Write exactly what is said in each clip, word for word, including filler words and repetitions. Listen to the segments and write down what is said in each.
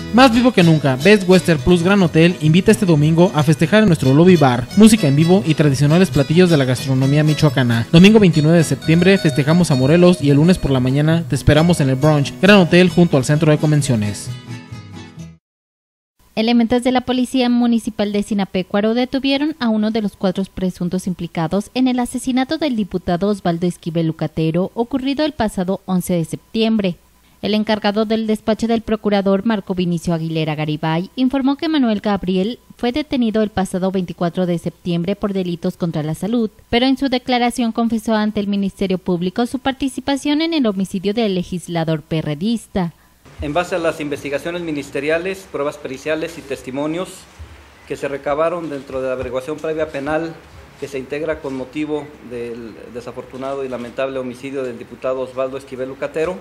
Más vivo que nunca, Best Western Plus Gran Hotel invita este domingo a festejar en nuestro lobby bar, música en vivo y tradicionales platillos de la gastronomía michoacana. Domingo veintinueve de septiembre festejamos a Morelos y el lunes por la mañana te esperamos en el brunch Gran Hotel junto al Centro de Convenciones. Elementos de la Policía Municipal de Sinapecuaro detuvieron a uno de los cuatro presuntos implicados en el asesinato del diputado Osvaldo Esquivel Lucatero ocurrido el pasado once de septiembre. El encargado del despacho del procurador Marco Vinicio Aguilera Garibay informó que Manuel Gabriel fue detenido el pasado veinticuatro de septiembre por delitos contra la salud, pero en su declaración confesó ante el Ministerio Público su participación en el homicidio del legislador perredista. En base a las investigaciones ministeriales, pruebas periciales y testimonios que se recabaron dentro de la averiguación previa penal que se integra con motivo del desafortunado y lamentable homicidio del diputado Osvaldo Esquivel Lucatero,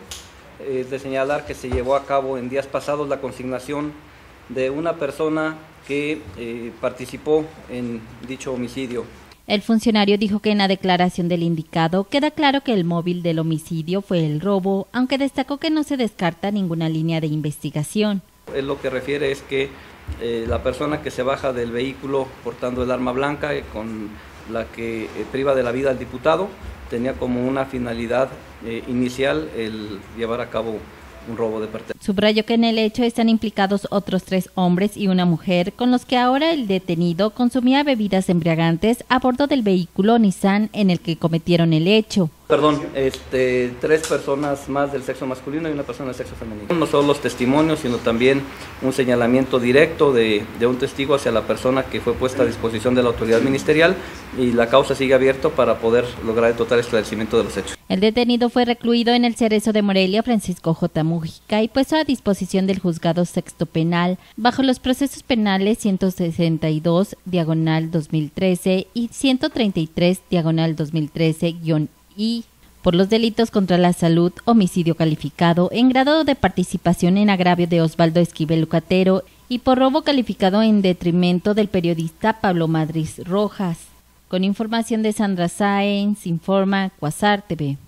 es de señalar que se llevó a cabo en días pasados la consignación de una persona que eh, participó en dicho homicidio. El funcionario dijo que en la declaración del indicado queda claro que el móvil del homicidio fue el robo, aunque destacó que no se descarta ninguna línea de investigación. Él lo que refiere es que eh, la persona que se baja del vehículo portando el arma blanca eh, con la que eh, priva de la vida al diputado tenía como una finalidad eh, inicial el llevar a cabo un robo de pertenencias. Subrayó que en el hecho están implicados otros tres hombres y una mujer, con los que ahora el detenido consumía bebidas embriagantes a bordo del vehículo Nissan en el que cometieron el hecho. Perdón, este, tres personas más del sexo masculino y una persona del sexo femenino. No solo los testimonios, sino también un señalamiento directo de, de un testigo hacia la persona que fue puesta a disposición de la autoridad ministerial y la causa sigue abierta para poder lograr el total esclarecimiento de los hechos. El detenido fue recluido en el Cerezo de Morelia, Francisco J. Mujica, y puesto a disposición del Juzgado Sexto Penal bajo los procesos penales ciento sesenta y dos, diagonal dos mil trece y ciento treinta y tres, diagonal dos mil trece, guión y por los delitos contra la salud, homicidio calificado en grado de participación en agravio de Osvaldo Esquivel Lucatero y por robo calificado en detrimento del periodista Pablo Madriz Rojas. Con información de Sandra Sáenz, informa Cuasar T V.